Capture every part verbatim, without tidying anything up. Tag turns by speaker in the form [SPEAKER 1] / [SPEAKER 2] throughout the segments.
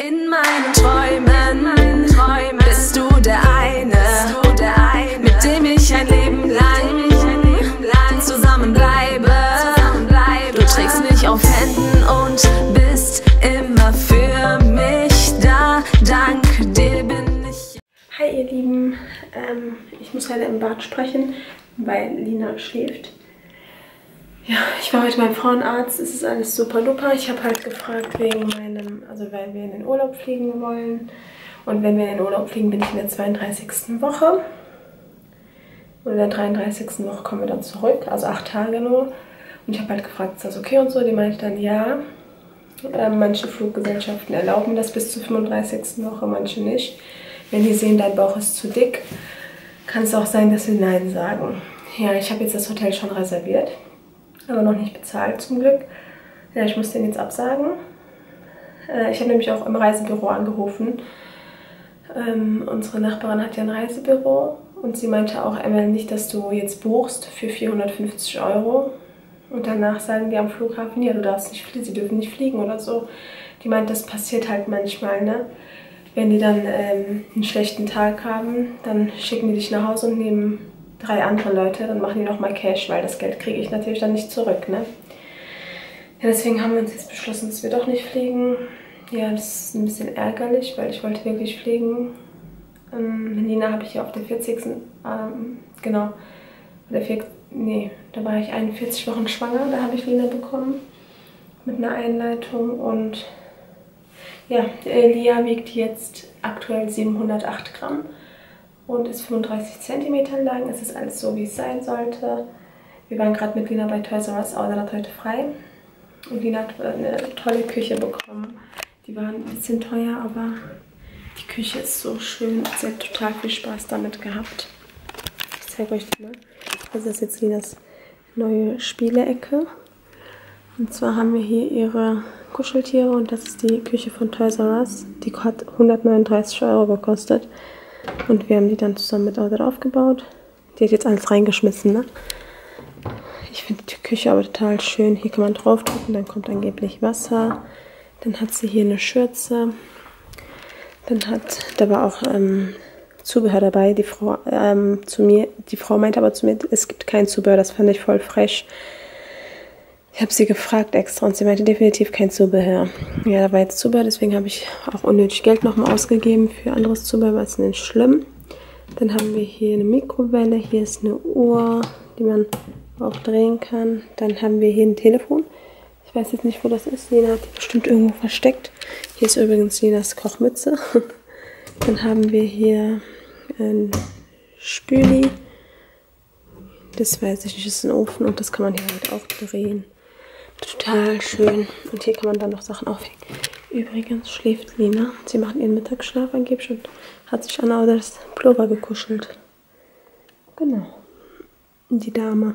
[SPEAKER 1] In meinen Träumen, Träumen bist du der eine, du der eine, mit dem ich ein Leben lang, lang zusammenbleibe. Du trägst mich auf Händen und bist immer für mich da. Dank dir bin ich.
[SPEAKER 2] Hi ihr Lieben, ähm, ich muss leider im Bad sprechen, weil Lina schläft. Ja, ich war heute beim Frauenarzt, es ist alles super duper. Ich habe halt gefragt wegen meinem, also weil wir in den Urlaub fliegen wollen. Und wenn wir in den Urlaub fliegen, bin ich in der zweiunddreißigsten Woche. Und in der dreiunddreißigsten Woche kommen wir dann zurück, also acht Tage nur. Und ich habe halt gefragt, ist das okay und so? Die meinte dann ja. Äh, manche Fluggesellschaften erlauben das bis zur fünfunddreißigsten Woche, manche nicht. Wenn die sehen, dein Bauch ist zu dick, kann es auch sein, dass sie Nein sagen. Ja, ich habe jetzt das Hotel schon reserviert, aber noch nicht bezahlt zum Glück. Ja, ich muss den jetzt absagen. Äh, ich habe nämlich auch im Reisebüro angerufen. Ähm, unsere Nachbarin hat ja ein Reisebüro und sie meinte auch, Emel, nicht, dass du jetzt buchst für vierhundertfünfzig Euro und danach sagen die am Flughafen, ja, du darfst nicht fliegen, sie dürfen nicht fliegen oder so. Die meint, das passiert halt manchmal, ne? Wenn die dann ähm, einen schlechten Tag haben, dann schicken die dich nach Hause und nehmen drei andere Leute, dann machen die nochmal Cash, weil das Geld kriege ich natürlich dann nicht zurück, ne? Ja, deswegen haben wir uns jetzt beschlossen, dass wir doch nicht fliegen. Ja, das ist ein bisschen ärgerlich, weil ich wollte wirklich fliegen. Ähm, Lina habe ich ja auf der vierzigsten Ähm, genau, der vier, nee, da war ich einundvierzig Wochen schwanger, da habe ich Lina bekommen mit einer Einleitung und ja, Lia wiegt jetzt aktuell siebenhundertacht Gramm und ist fünfunddreißig Zentimeter lang. Es ist alles so, wie es sein sollte. Wir waren gerade mit Lina bei Toys R Us, Audrey hat heute frei. Und Lina hat eine tolle Küche bekommen. Die war ein bisschen teuer, aber die Küche ist so schön. Sie hat total viel Spaß damit gehabt. Ich zeige euch die mal. Das ist jetzt Linas neue Spielecke. Und zwar haben wir hier ihre Kuscheltiere und das ist die Küche von Toys R Us. Die hat hundertneununddreißig Euro gekostet. Und wir haben die dann zusammen mit Audrey aufgebaut. Die hat jetzt alles reingeschmissen, ne? Ich finde die Küche aber total schön. Hier kann man draufdrücken, dann kommt angeblich Wasser. Dann hat sie hier eine Schürze. Dann hat, da war auch ähm, Zubehör dabei. Die Frau ähm, zu mir, die Frau meinte aber zu mir, es gibt kein Zubehör. Das fand ich voll frech. Ich habe sie gefragt extra und sie meinte definitiv kein Zubehör. Ja, da war jetzt Zubehör, deswegen habe ich auch unnötig Geld nochmal ausgegeben für anderes Zubehör, was ist nicht schlimm. Dann haben wir hier eine Mikrowelle, hier ist eine Uhr, die man auch drehen kann. Dann haben wir hier ein Telefon. Ich weiß jetzt nicht, wo das ist. Lena hat die bestimmt irgendwo versteckt. Hier ist übrigens Lenas Kochmütze. Dann haben wir hier ein Spüli. Das weiß ich nicht, das ist ein Ofen und das kann man hier halt auch drehen. Total schön. Und hier kann man dann noch Sachen aufhängen. Übrigens schläft Lina. Sie macht ihren Mittagsschlaf angeblich und hat sich an Auders Pullover gekuschelt. Genau. Die Dame.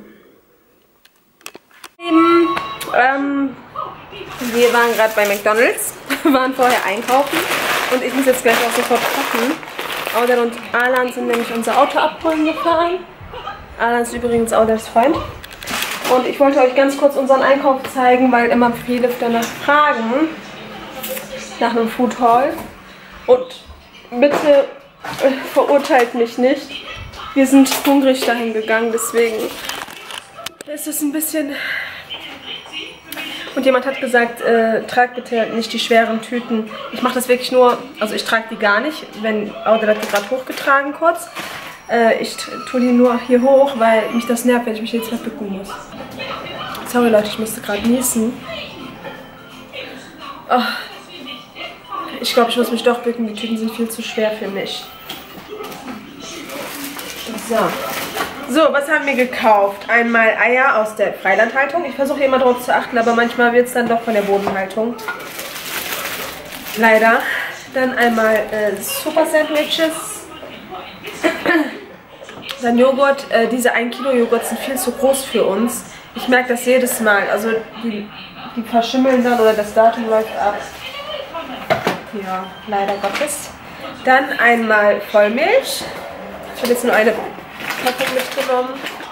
[SPEAKER 2] Ähm, wir waren gerade bei McDonald's. Wir waren vorher einkaufen. Und ich muss jetzt gleich auch sofort kochen. Audar und Alan sind nämlich unser Auto abholen gefahren. Alan ist übrigens Audars Freund. Und ich wollte euch ganz kurz unseren Einkauf zeigen, weil immer viele danach fragen, nach einem Food Haul. Und bitte äh, verurteilt mich nicht. Wir sind hungrig dahin gegangen, deswegen ist es ein bisschen... Und jemand hat gesagt, äh, trag bitte nicht die schweren Tüten. Ich mache das wirklich nur, also ich trage die gar nicht, wenn Audrey hat die gerade hochgetragen kurz. Äh, ich tue die nur hier hoch, weil mich das nervt, wenn ich mich jetzt verbücken muss. Sorry Leute, ich musste gerade niesen. Oh. Ich glaube, ich muss mich doch bücken, die Tüten sind viel zu schwer für mich. So. So, was haben wir gekauft? Einmal Eier aus der Freilandhaltung. Ich versuche immer darauf zu achten, aber manchmal wird es dann doch von der Bodenhaltung. Leider. Dann einmal äh, Super Sandwiches. Dann Joghurt. Äh, diese ein Kilo Joghurt sind viel zu groß für uns. Ich merke das jedes Mal. Also die, die verschimmeln dann oder das Datum läuft ab. Ja, leider Gottes. Dann einmal Vollmilch. Ich habe jetzt nur eine Packung mitgenommen.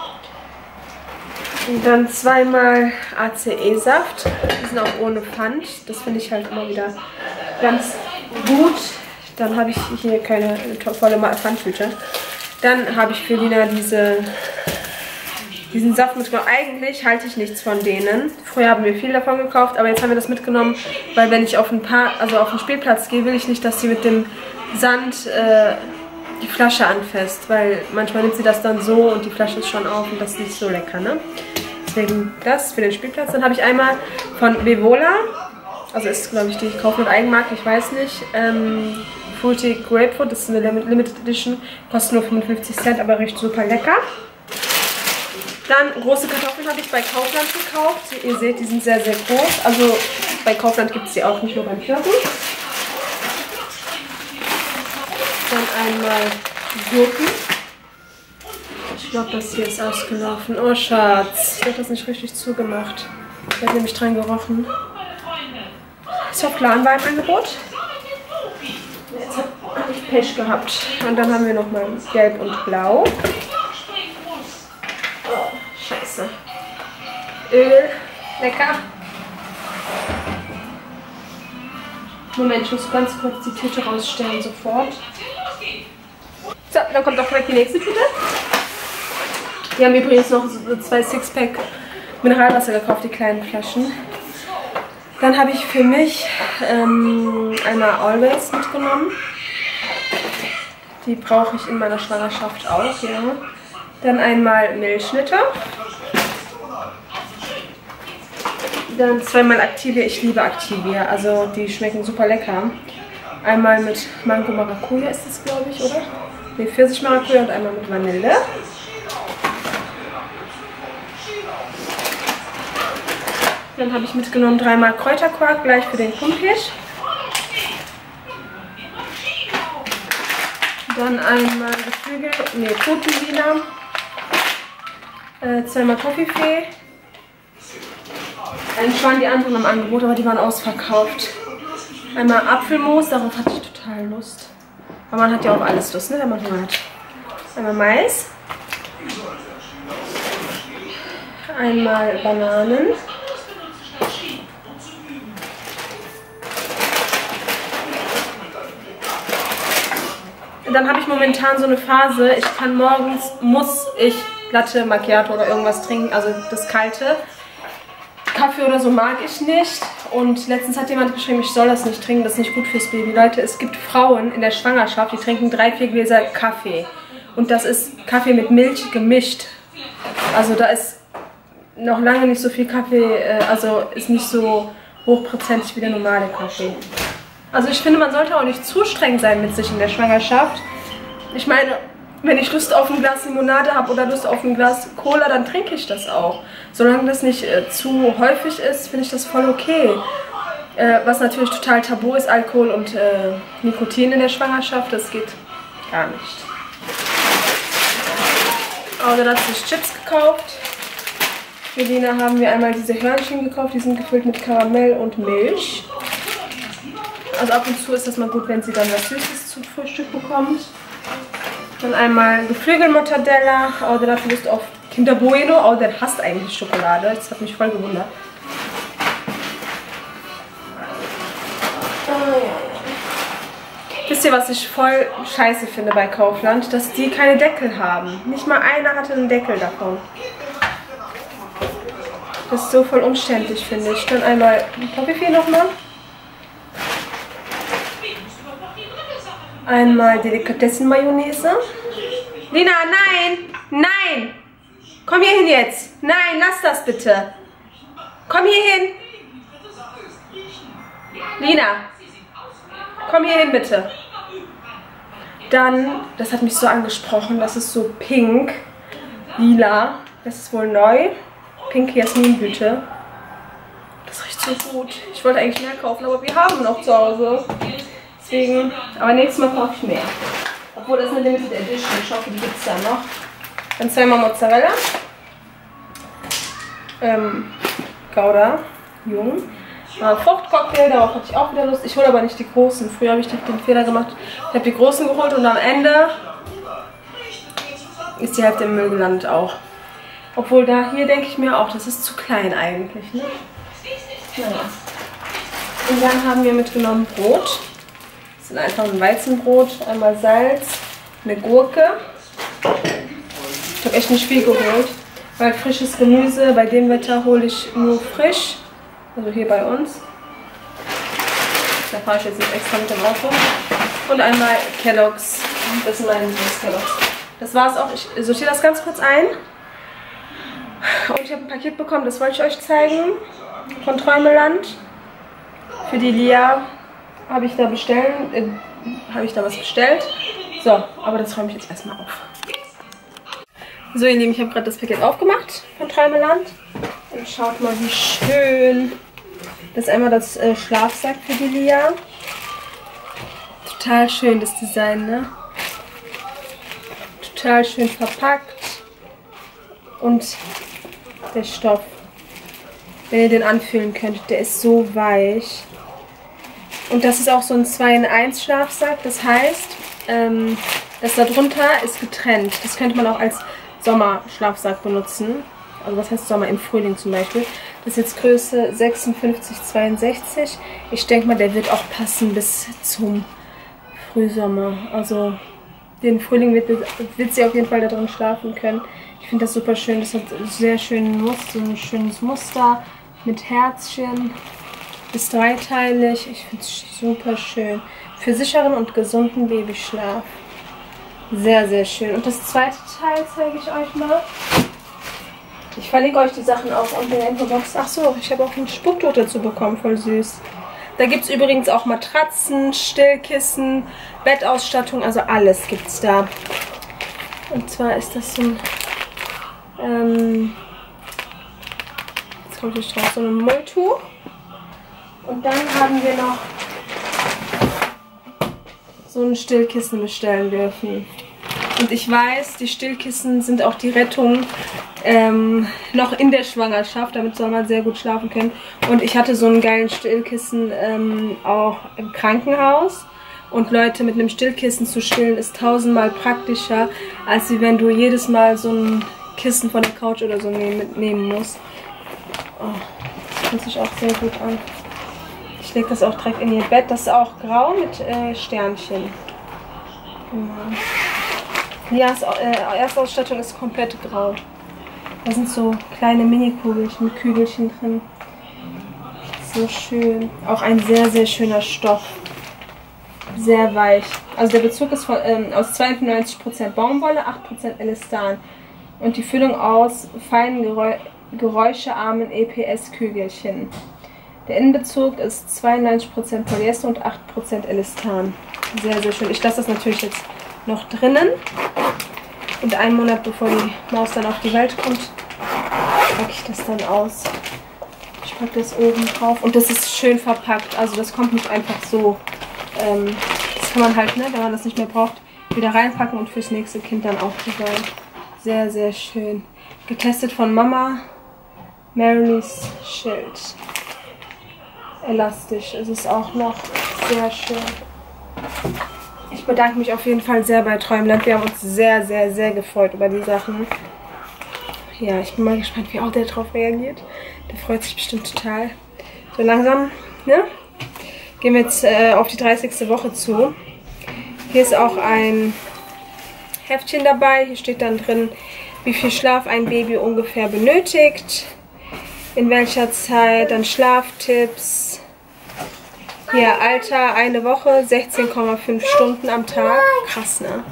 [SPEAKER 2] Und dann zweimal A C E-Saft. Die sind auch ohne Pfand. Das finde ich halt immer wieder ganz gut. Dann habe ich hier keine volle Pfandtüte. Dann habe ich für Lina diese, diesen Saft mitgenommen. Eigentlich halte ich nichts von denen. Früher haben wir viel davon gekauft, aber jetzt haben wir das mitgenommen, weil wenn ich auf ein Park, also auf den Spielplatz gehe, will ich nicht, dass sie mit dem Sand äh, die Flasche anfasst, weil manchmal nimmt sie das dann so und die Flasche ist schon auf und das ist nicht so lecker, ne? Deswegen das für den Spielplatz. Dann habe ich einmal von Bevola, also ist glaube ich die Kaufland Eigenmarke, ich weiß nicht, ähm, Fruity Grapefruit, das ist eine Limited Edition, kostet nur fünfundfünfzig Cent, aber riecht super lecker. Dann große Kartoffeln habe ich bei Kaufland gekauft. Ihr seht, die sind sehr, sehr groß. Also bei Kaufland gibt es die auch, nicht nur beim Türken. Dann einmal Gurken. Ich glaube, das hier ist ausgelaufen. Oh, Schatz. Ich habe das nicht richtig zugemacht. Ich habe nämlich dran gerochen. Softlan war im Angebot. Jetzt habe ich Pech gehabt. Und dann haben wir nochmal Gelb und Blau. Oh, scheiße. Öl. Lecker. Moment, ich muss ganz kurz die Tüte rausstellen, sofort. So, dann kommt auch direkt die nächste Tüte. Wir haben übrigens noch so zwei Sixpack Mineralwasser gekauft, die kleinen Flaschen. Dann habe ich für mich ähm, einmal Always mitgenommen. Die brauche ich in meiner Schwangerschaft auch, ja. Dann einmal Milchschnitte. Dann zweimal Activia. Ich liebe Activia, also die schmecken super lecker. Einmal mit Mango Maracuja ist es, glaube ich, oder? Ne, Pfirsich Maracuja und einmal mit Vanille. Dann habe ich mitgenommen dreimal Kräuterquark, gleich für den Kumpit. Dann einmal Geflügel, ne, Putenwiener. Äh, zweimal Toffifee. Eigentlich waren die anderen im Angebot, aber die waren ausverkauft. Einmal Apfelmus, darauf hatte ich total Lust. Aber man hat ja auch alles Lust, ne, wenn man Hunger hat. Einmal Mais. Einmal Bananen. Dann habe ich momentan so eine Phase, ich kann morgens, muss ich Latte Macchiato oder irgendwas trinken, also das Kalte. Kaffee oder so mag ich nicht. Und letztens hat jemand geschrieben, ich soll das nicht trinken, das ist nicht gut fürs Baby. Leute, es gibt Frauen in der Schwangerschaft, die trinken drei, vier Gläser Kaffee. Und das ist Kaffee mit Milch gemischt. Also da ist noch lange nicht so viel Kaffee, also ist nicht so hochprozentig wie der normale Kaffee. Also ich finde, man sollte auch nicht zu streng sein mit sich in der Schwangerschaft. Ich meine, wenn ich Lust auf ein Glas Limonade habe oder Lust auf ein Glas Cola, dann trinke ich das auch. Solange das nicht äh, zu häufig ist, finde ich das voll okay. Äh, was natürlich total tabu ist, Alkohol und äh, Nikotin in der Schwangerschaft, das geht gar nicht. Also dazu ist Chips gekauft. Für Lina haben wir einmal diese Hörnchen gekauft, die sind gefüllt mit Karamell und Milch. Also ab und zu ist das mal gut, wenn sie dann was Süßes zum Frühstück bekommt. Dann einmal Geflügelmortadella. Oh, der hat Lust auf Kinder Bueno. Oh, der hasst eigentlich Schokolade. Das hat mich voll gewundert. Oh, ja. Wisst ihr, was ich voll scheiße finde bei Kaufland? Dass die keine Deckel haben. Nicht mal einer hatte einen Deckel davon. Das ist so voll umständlich, finde ich. Dann einmal Toffifee nochmal. Einmal Delikatessen-Mayonnaise. Lina, nein! Nein! Komm hier hin jetzt! Nein, lass das bitte! Komm hier hin! Lina! Komm hier hin, bitte! Dann, das hat mich so angesprochen, das ist so pink, lila. Das ist wohl neu. Pink Jasminblüte. Das riecht so gut. Ich wollte eigentlich mehr kaufen, aber wir haben noch zu Hause. Deswegen, aber nächstes Mal kaufe ich mehr. Obwohl, das ist eine Limited Edition. Ich hoffe, die gibt es da noch. Dann zweimal Mozzarella. Ähm, Gouda, jung. Äh, Fruchtcocktail, darauf hatte ich auch wieder Lust. Ich hole aber nicht die großen. Früher habe ich den Fehler gemacht. Ich habe die großen geholt und am Ende ist die Hälfte im Müll gelandet auch. Obwohl, da hier denke ich mir auch, das ist zu klein eigentlich. Ne? Naja. Und dann haben wir mitgenommen Brot. Das ist einfach ein Weizenbrot, einmal Salz, eine Gurke. Ich habe echt nicht viel geholt, weil frisches Gemüse bei dem Wetter hole ich nur frisch. Also hier bei uns. Da fahre ich jetzt nicht extra mit dem Auto. Und einmal Kellogg's. Das sind meine Kellogg's. Das war's auch. Ich sortiere das ganz kurz ein. Und ich habe ein Paket bekommen, das wollte ich euch zeigen. Von Träumeland. Für die Lia habe ich da bestellen, äh, habe ich da was bestellt. So, aber das räume ich jetzt erstmal auf. So ihr Lieben, ich habe gerade das Paket aufgemacht von Träumeland. Und schaut mal, wie schön. Das ist einmal das äh, Schlafsack für die Lia. Total schön das Design, ne? Total schön verpackt. Und der Stoff, wenn ihr den anfühlen könnt, der ist so weich. Und das ist auch so ein zwei in eins Schlafsack. Das heißt, ähm, das da drunter ist getrennt. Das könnte man auch als Sommerschlafsack benutzen. Also was heißt Sommer? Im Frühling zum Beispiel. Das ist jetzt Größe sechsundfünfzig zweiundsechzig. Ich denke mal, der wird auch passen bis zum Frühsommer. Also den Frühling wird, wird sie auf jeden Fall da drin schlafen können. Ich finde das super schön. Das hat sehr schönen Muster, so ein schönes Muster mit Herzchen. Ist dreiteilig. Ich finde es super schön. Für sicheren und gesunden Babyschlaf. Sehr, sehr schön. Und das zweite Teil zeige ich euch mal. Ich verlinke euch die Sachen auch unten in der Infobox. Ach so, ich habe auch ein Spucktuch dazu bekommen. Voll süß. Da gibt es übrigens auch Matratzen, Stillkissen, Bettausstattung. Also alles gibt es da. Und zwar ist das so ein... Ähm, jetzt kommt nicht drauf, so ein Mulltuch. Und dann haben wir noch so ein Stillkissen bestellen dürfen. Und ich weiß, die Stillkissen sind auch die Rettung ähm, noch in der Schwangerschaft. Damit soll man sehr gut schlafen können. Und ich hatte so einen geilen Stillkissen ähm, auch im Krankenhaus. Und Leute, mit einem Stillkissen zu stillen ist tausendmal praktischer, als wenn du jedes Mal so ein Kissen von der Couch oder so mitnehmen musst. Oh, das fühlt sich auch sehr gut an. Ich lege das auch direkt in ihr Bett. Das ist auch grau mit äh, Sternchen. Genau. Lias äh, Erstausstattung ist komplett grau. Da sind so kleine Mini-Kugelchen mit Kügelchen drin. So schön. Auch ein sehr, sehr schöner Stoff. Sehr weich. Also der Bezug ist von, ähm, aus zweiundneunzig Prozent Baumwolle, acht Prozent Elastan. Und die Füllung aus feinen Geräu geräuschearmen E P S-Kügelchen. Der Innenbezug ist zweiundneunzig Prozent Polyester und acht Prozent Elastan. Sehr, sehr schön. Ich lasse das natürlich jetzt noch drinnen. Und einen Monat bevor die Maus dann auf die Welt kommt, packe ich das dann aus. Ich packe das oben drauf. Und das ist schön verpackt. Also das kommt nicht einfach so. Ähm, das kann man halt, ne, wenn man das nicht mehr braucht, wieder reinpacken und fürs nächste Kind dann auch bewahren. Sehr, sehr schön. Getestet von Mama. Marylys Schild. Elastisch ist es auch noch. Sehr schön. Ich bedanke mich auf jeden Fall sehr bei Träumeland. Wir haben uns sehr, sehr, sehr gefreut über die Sachen. Ja, ich bin mal gespannt, wie auch der drauf reagiert. Der freut sich bestimmt total. So langsam, ne? Gehen wir jetzt äh, auf die dreißigste Woche zu. Hier ist auch ein Heftchen dabei. Hier steht dann drin, wie viel Schlaf ein Baby ungefähr benötigt. In welcher Zeit, dann Schlaftipps. Hier, Alter, eine Woche, sechzehn Komma fünf Stunden am Tag. Krass, ne?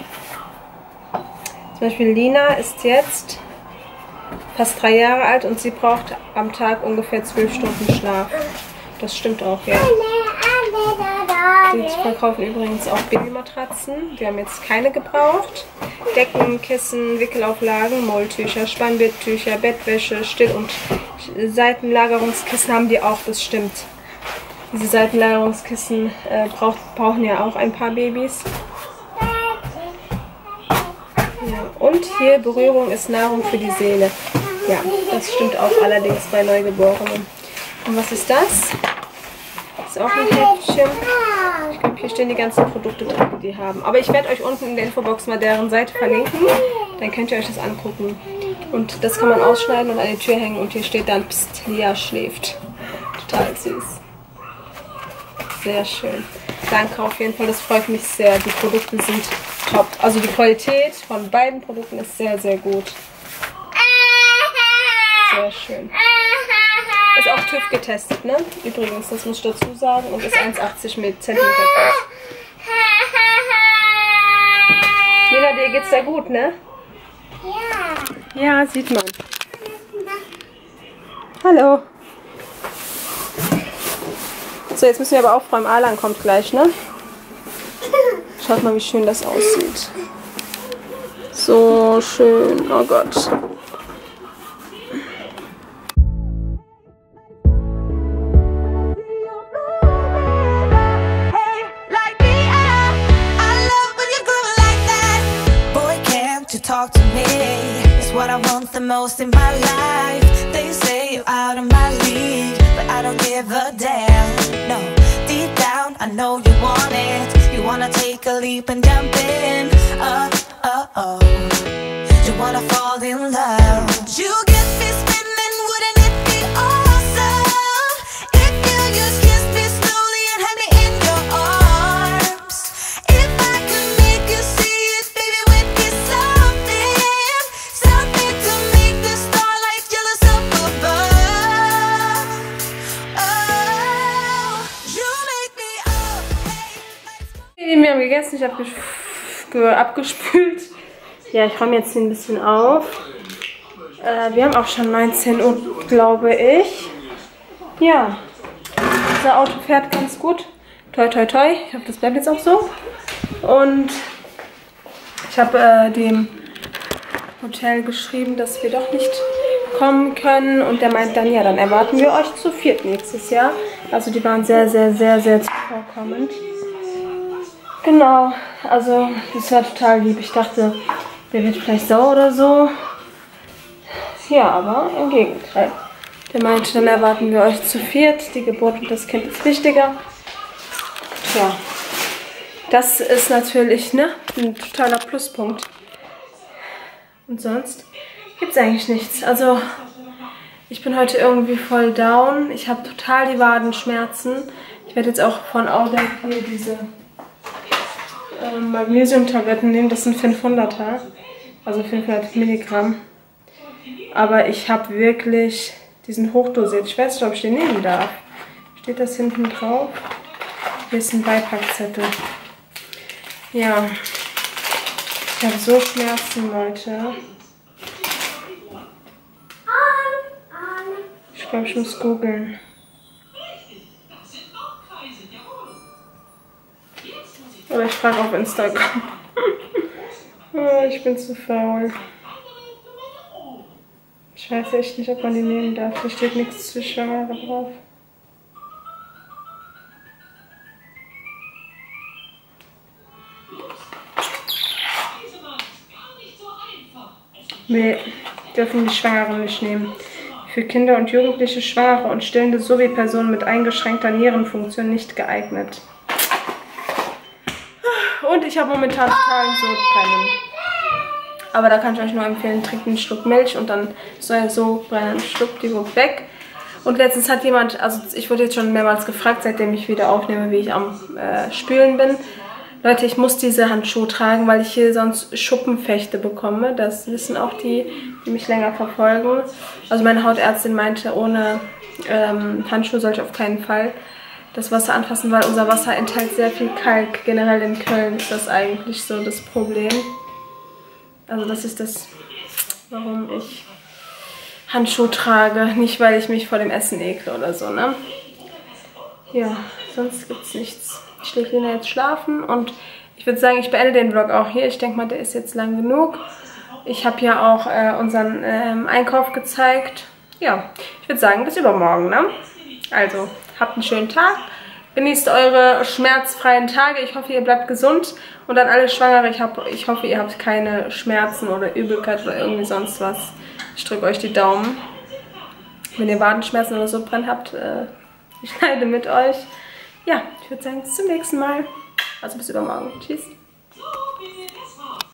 [SPEAKER 2] Zum Beispiel Lina ist jetzt fast drei Jahre alt und sie braucht am Tag ungefähr zwölf Stunden Schlaf. Das stimmt auch, ja. Die verkaufen übrigens auch Babymatratzen. Wir haben jetzt keine gebraucht. Decken, Kissen, Wickelauflagen, Mulltücher, Spannbetttücher, Bettwäsche, Still- und Seitenlagerungskissen haben die auch, das stimmt. Diese Seitenlagerungskissen äh, brauch, brauchen ja auch ein paar Babys. Ja, und hier, Berührung ist Nahrung für die Seele. Ja, das stimmt auch allerdings bei Neugeborenen. Und was ist das? Das ist auch ein Heftchen. Ich glaube, hier stehen die ganzen Produkte drin, die die haben. Aber ich werde euch unten in der Infobox mal deren Seite verlinken. Dann könnt ihr euch das angucken. Und das kann man ausschneiden und an die Tür hängen. Und hier steht dann, Psst, Lia schläft. Total süß. Sehr schön. Danke auf jeden Fall, das freut mich sehr. Die Produkte sind top. Also die Qualität von beiden Produkten ist sehr, sehr gut. Sehr schön. Ist auch TÜV getestet, ne? Übrigens, das muss ich dazu sagen. Und ist eins Komma achtzig Zentimeter groß. Lena, dir geht's sehr gut, ne? Ja. Ja, sieht man. Hallo. So, jetzt müssen wir aber aufräumen. Alan kommt gleich, ne? Schaut mal, wie schön das aussieht. So schön. Oh Gott.
[SPEAKER 3] Talk to me, it's what I want the most in my life. They say you're out of my league, but I don't give a damn. No, deep down I know you want it. You wanna take a leap and jump in. Oh, oh, oh. You wanna fall in love. You get me spinning, wouldn't it be awesome if you just kissed me slowly and had me in your arms? If I could make you see it, baby, with me something, something to make the starlight jealous up above. Oh, you make me up.
[SPEAKER 2] Wir haben gegessen, ich habe abgespült. Ja, ich räume jetzt hier ein bisschen auf. Äh, wir haben auch schon neunzehn Uhr, glaube ich. Ja, unser Auto fährt ganz gut. Toi, toi, toi. Ich hoffe, das bleibt jetzt auch so. Und ich habe äh, dem Hotel geschrieben, dass wir doch nicht kommen können. Und der meint dann, ja, dann erwarten wir euch zu viert nächstes Jahr. Also die waren sehr, sehr, sehr, sehr zuvorkommend. Genau, also das war total lieb. Ich dachte, der wird vielleicht sauer oder so. Ja, aber im Gegenteil. Der meinte, dann erwarten wir euch zu viert. Die Geburt und das Kind ist wichtiger. Tja, das ist natürlich, ne, ein totaler Pluspunkt. Und sonst gibt es eigentlich nichts. Also ich bin heute irgendwie voll down. Ich habe total die Wadenschmerzen. Ich werde jetzt auch von Auder hier diese ähm, Magnesium-Tabletten nehmen. Das sind fünfhunderter. Also fünfhundert Milligramm. Aber ich habe wirklich diesen hochdosiert. Ich weiß nicht, ob ich den nehmen darf. Steht das hinten drauf? Hier ist ein Beipackzettel. Ja. Ich habe so Schmerzen, Leute. Ich glaube, ich muss googeln. Oder ich frage auf Instagram. Oh, ich bin zu faul. Ich weiß echt nicht, ob man die nehmen darf. Hier steht nichts zu Schwangere drauf. Nee, dürfen die Schwangeren nicht nehmen. Für Kinder und Jugendliche, Schwangere und Stillende sowie Personen mit eingeschränkter Nierenfunktion nicht geeignet. Und ich habe momentan totalen Sodbrennen. Aber da kann ich euch nur empfehlen, trinkt einen Schluck Milch und dann ist euer Sodbrennen schluckt die Wut weg. Und letztens hat jemand, also ich wurde jetzt schon mehrmals gefragt, seitdem ich wieder aufnehme, wie ich am äh, Spülen bin. Leute, ich muss diese Handschuhe tragen, weil ich hier sonst Schuppenfechte bekomme. Das wissen auch die, die mich länger verfolgen. Also meine Hautärztin meinte, ohne ähm, Handschuhe sollte ich auf keinen Fall das Wasser anfassen, weil unser Wasser enthält sehr viel Kalk. Generell in Köln ist das eigentlich so das Problem. Also das ist das, warum ich Handschuhe trage. Nicht, weil ich mich vor dem Essen ekle oder so, ne? Ja, sonst gibt's nichts. Ich lege Lena jetzt schlafen und ich würde sagen, ich beende den Vlog auch hier. Ich denke mal, der ist jetzt lang genug. Ich habe ja auch äh, unseren ähm, Einkauf gezeigt. Ja, ich würde sagen, bis übermorgen, ne? Also, habt einen schönen Tag. Genießt eure schmerzfreien Tage. Ich hoffe, ihr bleibt gesund. Und an alle Schwangere, ich, hab, ich hoffe, ihr habt keine Schmerzen oder Übelkeit oder irgendwie sonst was. Ich drücke euch die Daumen. Wenn ihr Wadenschmerzen oder so brennen habt, äh, ich leide mit euch. Ja, ich würde sagen, bis zum nächsten Mal. Also bis übermorgen. Tschüss.